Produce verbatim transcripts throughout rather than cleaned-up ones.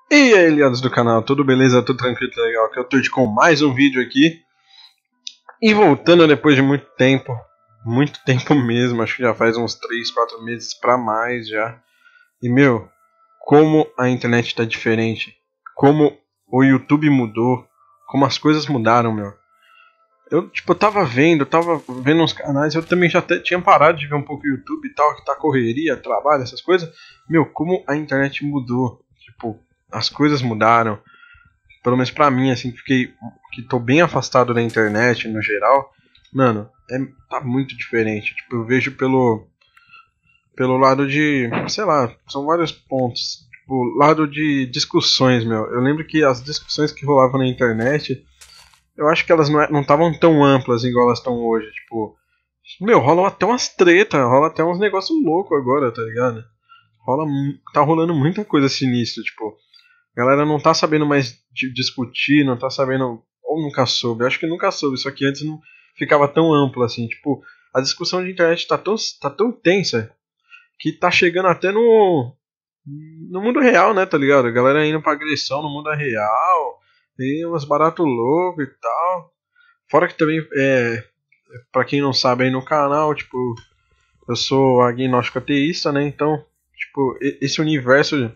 E aí, aliados do canal, tudo beleza? Tudo tranquilo, tudo legal? Aqui eu tô com mais um vídeo aqui. E voltando depois de muito tempo, muito tempo mesmo, acho que já faz uns três, quatro meses pra mais já. E meu, como a internet tá diferente, como o YouTube mudou, como as coisas mudaram, meu. Eu, tipo, eu tava vendo, tava vendo uns canais, eu também já até tinha parado de ver um pouco o YouTube e tal, que tá correria, trabalho, essas coisas. Meu, como a internet mudou, tipo, as coisas mudaram. Pelo menos pra mim, assim, que fiquei, que tô bem afastado da internet no geral, mano, é, tá muito diferente. Tipo, eu vejo pelo, pelo lado de, sei lá, são vários pontos. Tipo, lado de discussões, meu. Eu lembro que as discussões que rolavam na internet, eu acho que elas não estavam tão amplas igual elas estão hoje. Tipo, meu, rola até umas tretas, rola até uns negócios loucos agora, tá ligado? Rola, tá rolando muita coisa sinistra, tipo. A galera não tá sabendo mais discutir, não tá sabendo. Ou nunca soube. Eu acho que nunca soube, só que antes não ficava tão amplo assim. Tipo, a discussão de internet tá tão, tá tão tensa que tá chegando até no. No mundo real, né, tá ligado? A galera indo pra agressão no mundo real. E umas barato louco e tal. Fora que também, é, pra quem não sabe aí no canal, tipo, eu sou agnóstico ateísta, né? Então, tipo, esse universo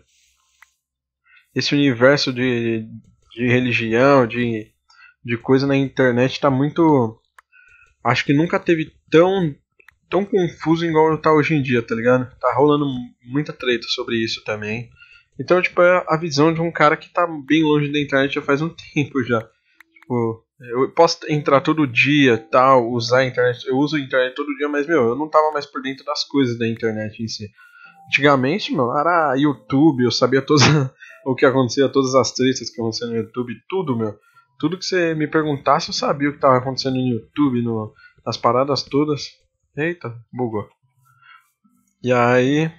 esse universo de, de religião, de, de coisa na internet está muito. Acho que nunca teve tão, tão confuso igual está hoje em dia, tá ligado? Tá rolando muita treta sobre isso também. Então, tipo, é a visão de um cara que tá bem longe da internet já faz um tempo já. Tipo, eu posso entrar todo dia, tal, usar a internet. Eu uso a internet todo dia, mas, meu, eu não tava mais por dentro das coisas da internet em si. Antigamente, mano, era YouTube, eu sabia todas, o que acontecia, todas as tretas que aconteciam no YouTube, tudo, meu. Tudo que você me perguntasse, eu sabia o que estava acontecendo no YouTube, no, nas paradas todas. Eita, bugou. E aí.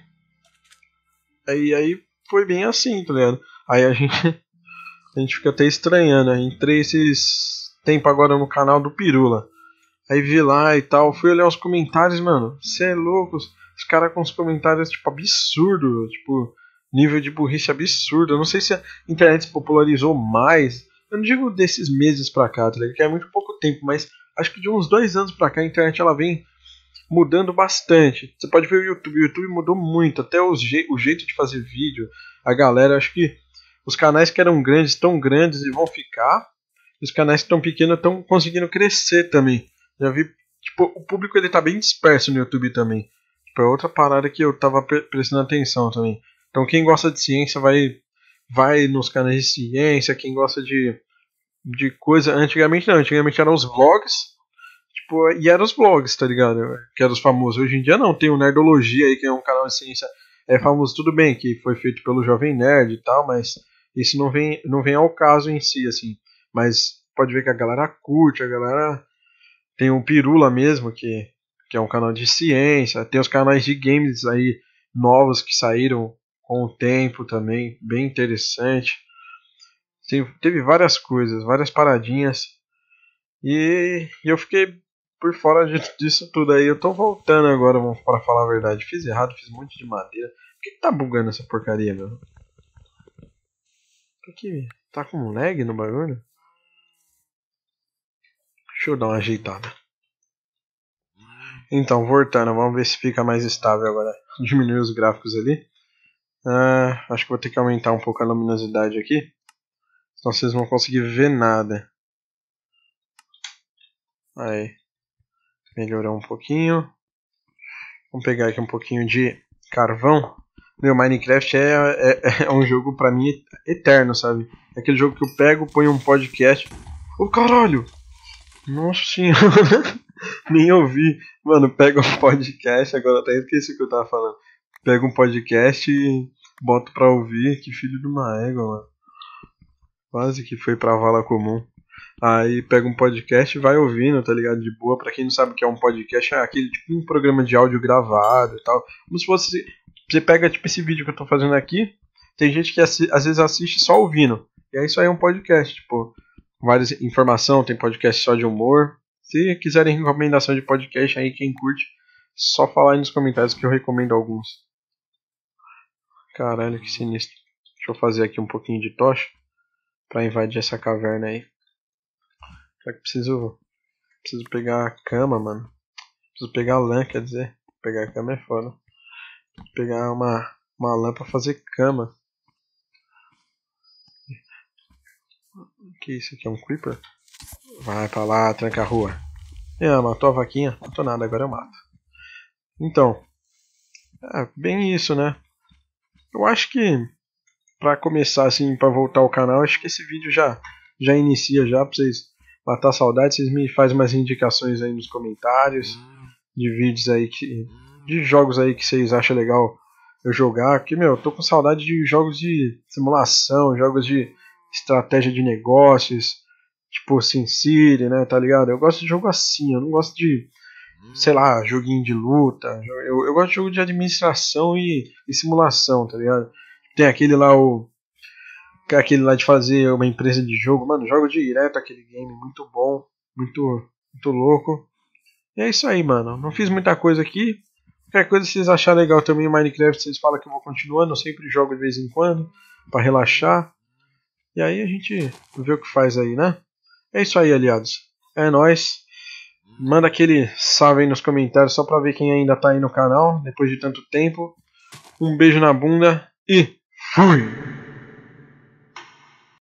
Aí, aí foi bem assim, tá ligado? Aí a gente, a gente fica até estranhando. Entrei esses tempo agora no canal do Pirula. Aí vi lá e tal, fui olhar os comentários, mano. Cê é louco. Os caras com os comentários, tipo, absurdo. Tipo, nível de burrice absurdo. Eu não sei se a internet se popularizou mais. Eu não digo desses meses pra cá, tá ligado? Que é muito pouco tempo, mas acho que de uns dois anos pra cá a internet ela vem mudando bastante. Você pode ver o YouTube. O YouTube mudou muito. Até os je o jeito de fazer vídeo. A galera, acho que os canais que eram grandes estão grandes e vão ficar. E os canais que estão pequenos estão conseguindo crescer também. Já vi, tipo, o público ele tá bem disperso no YouTube também. Tipo, é outra parada que eu tava prestando atenção também. Então quem gosta de ciência vai vai nos canais de ciência, quem gosta de, de coisa, antigamente não, antigamente eram os vlogs, tipo, e eram os vlogs, tá ligado? Que eram os famosos. Hoje em dia não, tem o Nerdologia aí, que é um canal de ciência, é famoso, tudo bem, que foi feito pelo Jovem Nerd e tal, mas isso não vem, não vem ao caso em si, assim. Mas pode ver que a galera curte, a galera. Tem o Pirula mesmo, que, que é um canal de ciência. Tem os canais de games aí novos que saíram com o tempo também, bem interessante. Tem, teve várias coisas, várias paradinhas. E, e eu fiquei por fora de, disso tudo aí. Eu tô voltando agora, para falar a verdade. Fiz errado, fiz um monte de madeira. Por que, que tá bugando essa porcaria, meu? Por que tá com lag no bagulho? Deixa eu dar uma ajeitada. Então, voltando, vamos ver se fica mais estável agora. Diminuir os gráficos ali. Ah, acho que vou ter que aumentar um pouco a luminosidade aqui. Senão vocês não vão conseguir ver nada. Aí. Melhorou um pouquinho. Vamos pegar aqui um pouquinho de carvão. Meu, Minecraft é, é, é um jogo pra mim eterno, sabe? É aquele jogo que eu pego, ponho um podcast. Ô, caralho! Nossa senhora! Nem ouvi. Mano, pega um podcast, agora até esqueci o que eu tava falando. Pega um podcast e boto pra ouvir. Que filho de uma égua, mano. Quase que foi pra vala comum. Aí pega um podcast e vai ouvindo, tá ligado? De boa. Pra quem não sabe o que é um podcast, é aquele tipo um programa de áudio gravado e tal. Como se fosse. Você pega tipo esse vídeo que eu tô fazendo aqui. Tem gente que às vezes assiste só ouvindo. E aí isso aí é um podcast, tipo. Várias informação, tem podcast só de humor. Se quiserem recomendação de podcast aí, quem curte, só falar aí nos comentários que eu recomendo alguns. Caralho, que sinistro. Deixa Deixa eu fazer aqui um pouquinho de tocha pra invadir essa caverna aí. Só que preciso, preciso pegar a cama, mano. Preciso pegar a lã, quer dizer. Pegar a cama é foda. Preciso pegar uma, uma lã pra fazer cama. O que é isso aqui? É um creeper? Vai pra lá, tranca a rua. Ah, matou a vaquinha? Não matou nada, agora eu mato. Então, é bem isso, né? Eu acho que pra começar assim, pra voltar ao canal, acho que esse vídeo já, já inicia já pra vocês matar a saudade. Vocês me fazem umas indicações aí nos comentários de vídeos aí que, de jogos aí que vocês acham legal eu jogar. Porque, meu, eu tô com saudade de jogos de simulação, jogos de estratégia de negócios, tipo SimCity, né, tá ligado? Eu gosto de jogo assim, eu não gosto de, sei lá, joguinho de luta. Eu, eu gosto de jogo de administração e, e simulação, tá ligado? Tem aquele lá, o aquele lá de fazer uma empresa de jogo. Mano, jogo direto aquele game, muito bom, muito, muito louco. E é isso aí, mano. Não fiz muita coisa aqui. Qualquer coisa, se vocês acharem legal também o Minecraft, vocês falam que eu vou continuando. Eu sempre jogo de vez em quando, pra relaxar. E aí a gente vê o que faz aí, né? É isso aí, aliados. É nóis. Manda aquele salve aí nos comentários só pra ver quem ainda tá aí no canal, depois de tanto tempo. Um beijo na bunda e fui!